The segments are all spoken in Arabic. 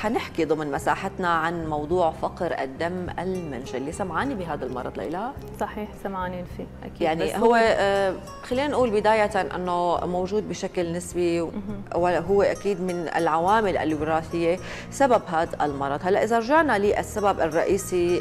حنحكي ضمن مساحتنا عن موضوع فقر الدم المنجلي. سمعاني بهذا المرض ليلى؟ صحيح سمعانين فيه أكيد. يعني هو خلينا نقول بداية أنه موجود بشكل نسبي، وهو أكيد من العوامل الوراثية سبب هذا المرض. هلا إذا رجعنا للسبب الرئيسي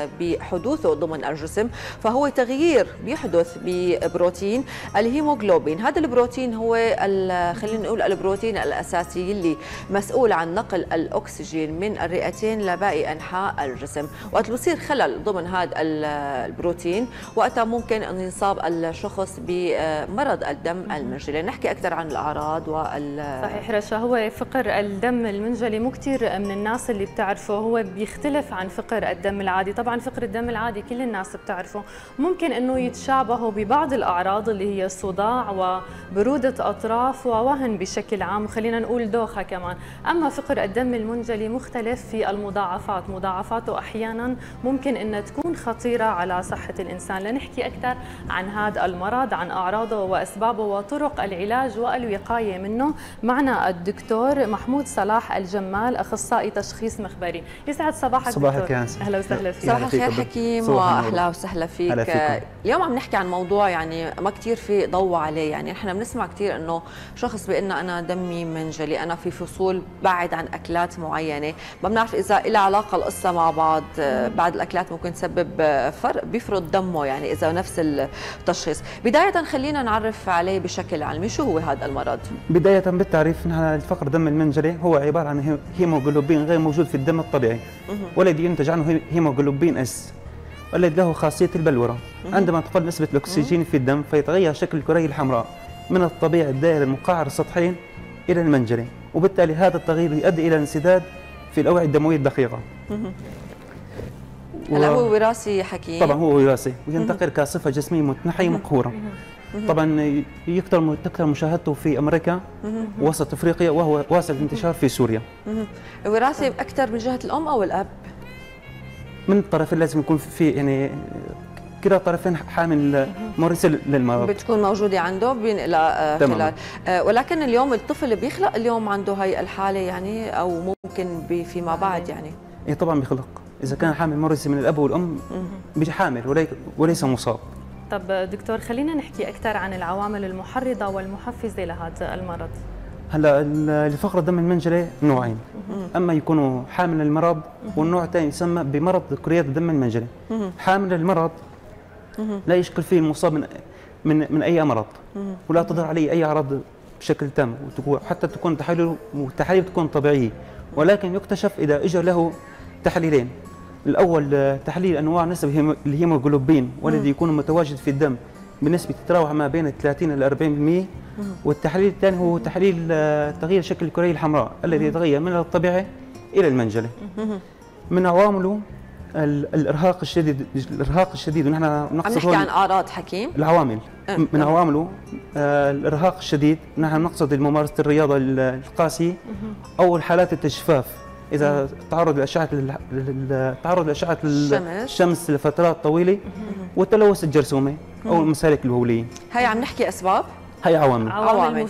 بحدوثه ضمن الجسم، فهو تغيير بيحدث ببروتين الهيموغلوبين. هذا البروتين هو خلينا نقول البروتين الأساسي اللي مسؤول عن نقل الأكسجين من الرئتين لباقي أنحاء الجسم. وقت بصير خلل ضمن هذا البروتين وقتها ممكن أن يصاب الشخص بمرض الدم المنجلي. نحكي أكثر عن الأعراض صحيح رشا، هو فقر الدم المنجلي مو كثير من الناس اللي بتعرفه، هو بيختلف عن فقر الدم العادي. طبعا فقر الدم العادي كل الناس بتعرفه، ممكن أنه يتشابهوا ببعض الأعراض اللي هي صداع وبرودة أطراف ووهن بشكل عام، وخلينا نقول دوخة كمان. أما فقر الدم المنجلي مختلف في المضاعفات، مضاعفاته أحيانا ممكن أنها تكون خطيرة على صحة الإنسان. لنحكي أكثر عن هذا المرض، عن أعراضه وأسبابه وطرق العلاج والوقاية منه، معنا الدكتور محمود صلاح الجمال، أخصائي تشخيص مخبري. يسعد صباحك صباحك يا أنسة. أهلا وسهلا فيك. صباح الخير حكيم، وأهلا وسهلا فيك. اليوم عم نحكي عن موضوع يعني ما كثير في ضوء عليه. يعني احنا بنسمع كثير انه شخص بيقول لنا انا دمي منجلي، انا في فصول بعد عن اكلات معينه، ما بنعرف اذا لها علاقه القصه مع بعض. بعض الاكلات ممكن تسبب فرق بيفرط دمه، يعني اذا نفس التشخيص. بدايه خلينا نعرف عليه بشكل علمي، شو هو هذا المرض؟ بدايه بالتعريف، نحن الفقر الدم المنجلي هو عباره عن هيموغلوبين غير موجود في الدم الطبيعي، والذي ينتج عنه هيموغلوبين اس، والذي له خاصيه البلوره. عندما تقل نسبه الاكسجين في الدم فيتغير شكل الكريه الحمراء من الطبيعي الدائري المقعر السطحين الى المنجلي، وبالتالي هذا التغيير يؤدي الى انسداد في الاوعيه الدمويه الدقيقه. هلا هو وراثي حكيم؟ طبعا هو وراثي، وينتقل كصفه جسميه متنحيه مقهوره. طبعا تكثر مشاهدته في امريكا ووسط افريقيا، وهو واسع الانتشار في سوريا. وراثي اكثر من جهه الام او الاب؟ من الطرفين لازم يكون في يعني كلا طرفين حامل مورث للمرض بتكون موجوده عنده بينقلها خلال. ولكن اليوم الطفل بيخلق اليوم عنده هي الحاله يعني، او ممكن فيما بعد يعني؟ اي طبعا بيخلق، اذا كان حامل مورث من الاب والام بيجي حامل وليس مصاب. طب دكتور خلينا نحكي اكثر عن العوامل المحرضه والمحفزه لهذا المرض. هلا لفقر الدم المنجلي نوعين، اما يكونوا حامل المرض، والنوع الثاني يسمى بمرض كريات الدم المنجلي. حامل المرض لا يشكل فيه المصاب من اي مرض، ولا تظهر عليه اي اعراض بشكل تام، وحتى تكون تحاليل تكون طبيعيه، ولكن يكتشف اذا اجى له تحليلين. الاول تحليل انواع نسب الهيموغلوبين، والذي يكون متواجد في الدم بنسبه تتراوح ما بين 30 إلى 40%. والتحليل الثاني هو تحليل تغيير شكل الكريه الحمراء الذي يتغير من الطبيعي الى المنجلي. من عوامله الارهاق الشديد، ونحن نقصد عم نحكي عن اعراض حكيم. العوامل من عوامله الارهاق الشديد، نحن نقصد ممارسه الرياضه القاسيه، او حالات التجفاف اذا تعرض لاشعه الشمس لفترات طويله، والتلوث الجرثومي او المسالك البوليه. هي عم نحكي اسباب، هي عوامل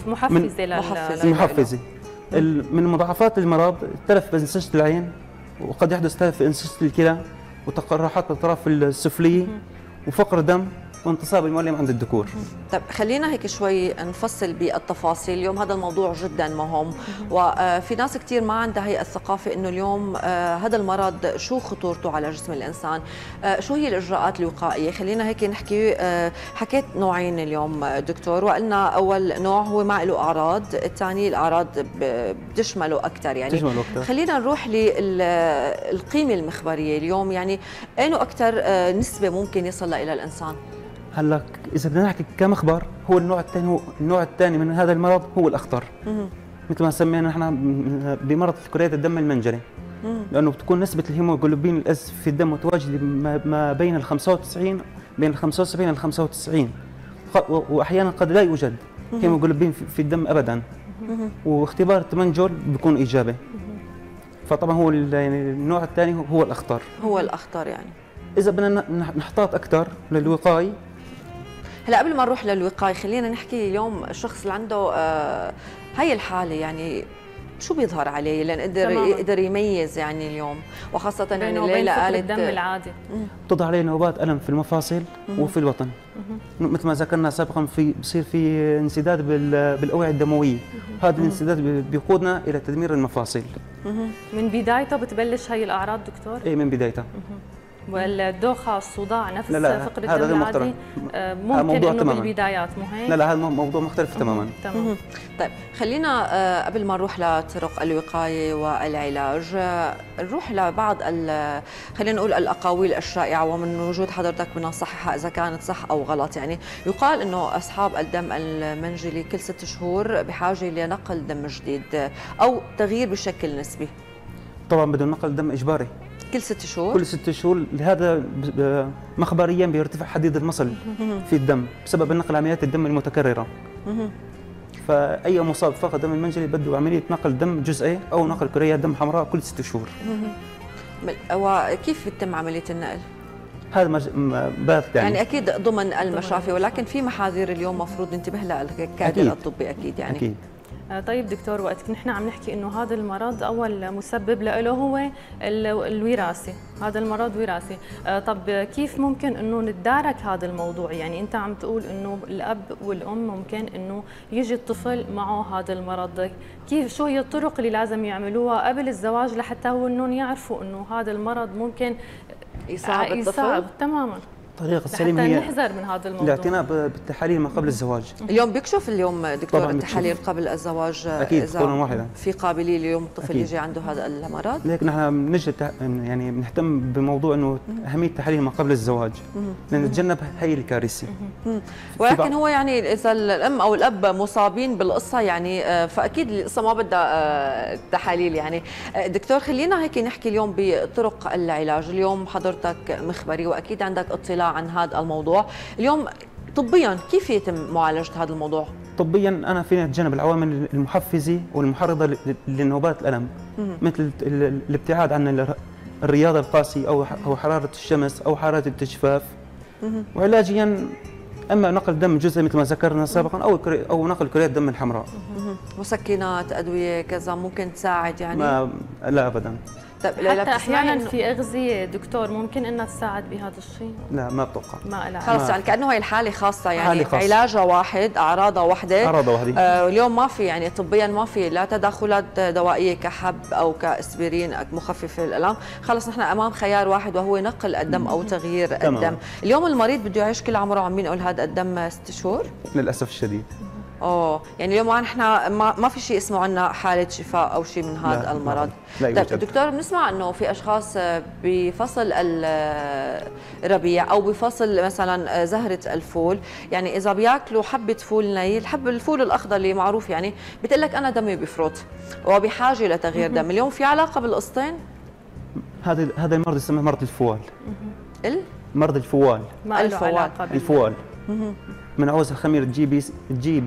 محفزه. من مضاعفات المرض تلف بانسجه العين، وقد يحدث تلف في انسجه الكلى، وتقرحات الاطراف السفليه، وفقر دم، وانتصاب المعلم عند الذكور. طيب خلينا هيك شوي نفصل بالتفاصيل. اليوم هذا الموضوع جدا مهم، وفي ناس كثير ما عندها هي الثقافه انه اليوم هذا المرض شو خطورته على جسم الانسان، شو هي الاجراءات الوقائيه. خلينا هيك نحكي. حكيت نوعين اليوم دكتور، وقلنا اول نوع هو ما له اعراض، الثاني الاعراض بتشمله اكثر يعني. خلينا نروح للقيمه المخبريه اليوم، يعني اينه اكثر نسبه ممكن يصل الى الانسان؟ هلا اذا بدنا نحكي كمخبر، هو النوع الثاني من هذا المرض هو الاخطر، مثل ما سمينا نحن بمرض كريات الدم المنجلي، لانه بتكون نسبه الهيموغلوبين الاس في الدم متواجده ما بين ال 75 إلى 95، واحيانا قد لا يوجد هيموغلوبين في الدم ابدا، واختبار التمنجل بيكون ايجابي. فطبعا هو يعني النوع الثاني هو الاخطر. يعني اذا بدنا نحتاط اكثر للوقايه. هلا قبل ما نروح للوقايه خلينا نحكي اليوم الشخص اللي عنده هي الحاله، يعني شو بيظهر عليه لنقدر تماماً. يقدر يميز يعني اليوم، وخاصة يعني بينه وبين الليلة فقر قالت الدم العادي. بتظهر عليه نوبات الم في المفاصل وفي البطن. مثل ما ذكرنا سابقا بصير في انسداد بالاوعيه الدمويه، هذا الانسداد بيقودنا الى تدمير المفاصل. من بدايته بتبلش هي الاعراض دكتور؟ اي من بدايتها. والدوخه، الصداع، نفس لا، فقر هذا الدم غير العادي ممكن موضوع انه تماماً. بالبدايات، مو هيك؟ لا هذا موضوع مختلف تماما. تمام. طيب خلينا قبل ما نروح لطرق الوقاية والعلاج نروح لبعض خلينا نقول الأقاويل الشائعة، ومن وجود حضرتك بنصححها إذا كانت صح أو غلط. يعني يقال إنه أصحاب الدم المنجلي كل 6 شهور بحاجة لنقل دم جديد أو تغيير بشكل نسبي. طبعا بدون نقل دم اجباري كل 6 شهور؟ كل 6 شهور، لهذا مخبريا بيرتفع حديد المصل في الدم بسبب نقل عمليات الدم المتكرره. فاي مصاب فقد دم المنجلي بده عمليه نقل دم جزئي او نقل كريات دم حمراء كل 6 شهور. وكيف بتتم عملية النقل؟ هذا بات يعني اكيد ضمن المشافي، ولكن في محاذير اليوم مفروض ننتبه لها الكادر الطبي اكيد يعني. أكيد. طيب دكتور، وقت نحن عم نحكي انه هذا المرض اول مسبب له هو الوراثي، هذا المرض وراثي، طب كيف ممكن انه نتدارك هذا الموضوع؟ يعني انت عم تقول انه الاب والام ممكن انه يجي الطفل معه هذا المرض، كيف شو هي الطرق اللي لازم يعملوها قبل الزواج لحتى هو انهم يعرفوا انه هذا المرض ممكن يصعب الطفل؟ تماما. الطريقة السليمة هي نحذر من هذا الموضوع، الاعتناء بالتحاليل ما قبل الزواج. اليوم بيكشف دكتور التحاليل قبل الزواج اكيد قولا واحدا، في قابليه اليوم الطفل أكيد. يجي عنده هذا المرض؟ لذلك نحن بنجي يعني بنهتم بموضوع انه اهميه التحاليل ما قبل الزواج لنتجنب هي الكارثه. ولكن هو يعني اذا الام او الاب مصابين بالقصه يعني فاكيد القصه ما بدها تحاليل يعني. دكتور خلينا هيك نحكي اليوم بطرق العلاج. اليوم حضرتك مخبري واكيد عندك اطلاع عن هذا الموضوع. اليوم طبيا كيف يتم معالجه هذا الموضوع؟ طبيا انا فيني اتجنب العوامل المحفزه والمحرضه لنوبات الالم، مثل الابتعاد عن الرياضه القاسيه او حراره الشمس او حراره التجفاف. وعلاجيا اما نقل دم جزئي مثل ما ذكرنا سابقا او نقل كريات دم الحمراء. مسكنات، ادويه، كذا ممكن تساعد يعني؟ لا ابدا. حتى احيانا في اغذيه دكتور ممكن انها تساعد بهذا الشيء؟ لا ما بتوقع. ما لها خلص يعني كانه هي الحاله خاصه يعني حالة خاصة. علاجها واحد، اعراضها وحده. اليوم ما في يعني طبيا ما في لا تدخلات دوائيه كحب او كاسبرين مخفف للالم، خلص نحن امام خيار واحد وهو نقل الدم او تغيير الدم. اليوم المريض بده يعيش كل عمره عم ينقل هذا الدم 6 شهور؟ للاسف الشديد. يعني اليوم نحن ما في شيء اسمه عندنا حاله شفاء او شيء من هذا المرض. لا طيب دكتور، بنسمع انه في اشخاص بفصل الربيع او بفصل مثلا زهره الفول، يعني اذا بياكلوا حبه فول ني، الفول الاخضر اللي معروف يعني، بتقول لك انا دمي بفرط وبحاجه لتغيير دم. اليوم في علاقه بالقسطين؟ هذا المرض يسمى مرض الفوال. مرض الفوال. ما له علاقه الفوال. من عوز الخمير جي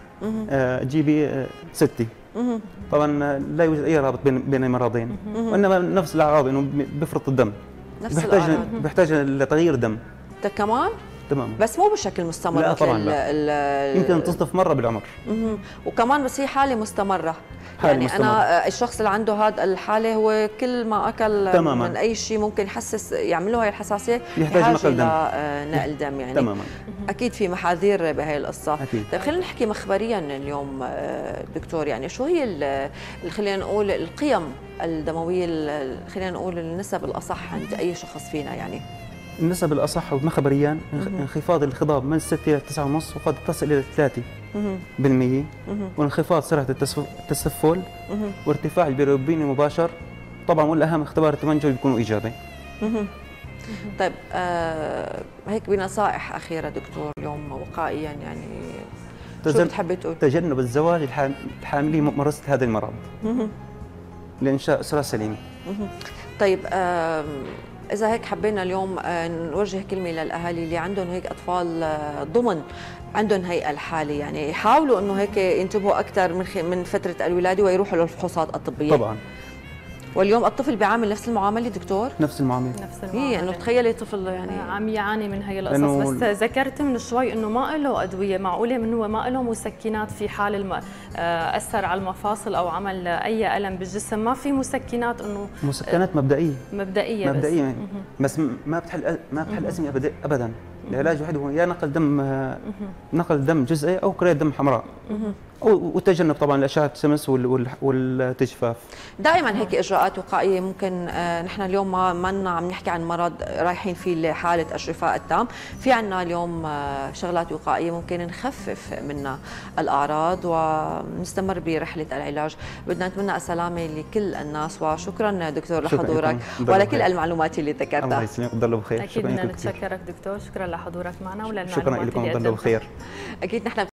بي 6. طبعا لا يوجد اي رابط بين المرضين، وانما نفس الاعراض انه بيفرط الدم، بيحتاج لتغيير دم. كمان؟ تمام، بس مو بشكل مستمر. لا طبعا لا. يمكن تصدف مره بالعمر. وكمان بس هي حاله مستمره. يعني مستمر. انا الشخص اللي عنده هذا الحاله هو كل ما اكل تماماً من اي شيء ممكن يحسس يعمل له هي الحساسيه، يحتاج نقل دم. نقل دم يعني. تماما. اكيد في محاذير بهي القصه. أكيد. طيب خلينا نحكي مخبريا اليوم دكتور، يعني شو هي خلينا نقول القيم الدمويه، خلينا نقول النسب الاصح عند اي شخص فينا يعني؟ النسب الأصح مخبريا انخفاض الخضاب من 6 إلى 9.5 وقد تصل إلى 3%، وانخفاض سرعة التسفل، وارتفاع البيليروبين المباشر طبعا، والأهم اختبار التمنجل بيكونوا إيجابي. طيب هيك بنصائح أخيرة دكتور اليوم وقائيا يعني شو بتحبي تقول؟ تجنب الزواج الحاملين ممارسة هذا المرض لإنشاء أسرة سليمة. طيب إذا هيك حبينا اليوم نوجه كلمة للأهالي اللي عندهم هيك أطفال ضمن عندهم هي الحالة، يعني يحاولوا إنه هيك ينتبهوا أكثر من فترة الولادة ويروحوا للفحوصات الطبية. طبعا واليوم الطفل بيعامل نفس المعامله دكتور؟ نفس المعامله. نفس المعامله. انه تخيلي طفل يعني عم يعاني من هي القصص. بس ذكرت من شوي انه ما له ادويه، معقوله من هو ما له مسكنات في حال اثر على المفاصل او عمل اي الم بالجسم، ما في مسكنات انه مسكنات مبدئيه مبدئيه بس ما بتحل ازمه ابدا. العلاج الوحيد هو يا نقل دم جزئي او كريات دم حمراء، وتجنب طبعا الاشعه الشمس والتجفاف. دائما هيك اجراءات وقائيه ممكن. نحن اليوم ما عم نحكي عن مرض رايحين فيه لحاله الشفاء التام، في عنا اليوم شغلات وقائيه ممكن نخفف منها الاعراض ونستمر برحله العلاج. بدنا نتمنى السلامه لكل الناس، وشكرا دكتور لحضورك ولكل المعلومات اللي ذكرتها. الله يسلمك، ضلوا بخير. اكيد بدنا نتشكرك دكتور، شكرا لحضورك معنا وللمعلومات شكرا لكم، ضلوا بخير. اكيد نحن